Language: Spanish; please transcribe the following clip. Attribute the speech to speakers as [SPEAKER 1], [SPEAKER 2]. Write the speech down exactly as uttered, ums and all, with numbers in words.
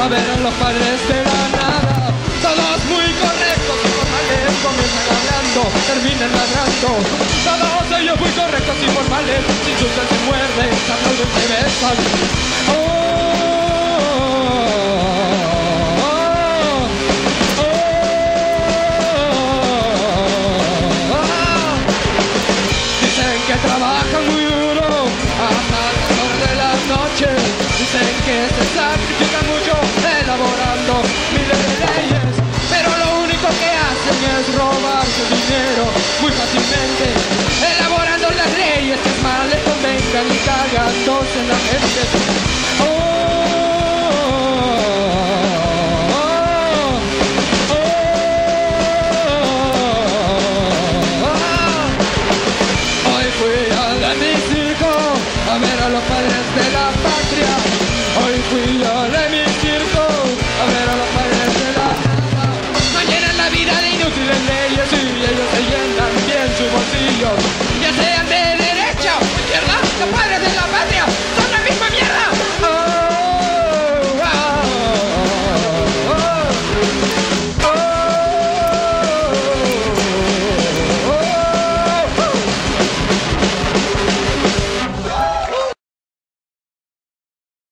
[SPEAKER 1] a ver a los padres de la nada. Todos muy correctos y formales, comienzan hablando, terminan ladrando. Todos ellos muy correctos y formales, se insultan, se muerden, se aplauden, se besan. Oh, oh, oh, oh, oh. Dicen que trabajan muy duro hasta las horas de la noche. Dicen que se sacrifican mucho elaborando miles de leyes, pero lo único que hacen es robarse dinero muy fácilmente, elaborando las leyes que más les convengan y cagándose en la gente.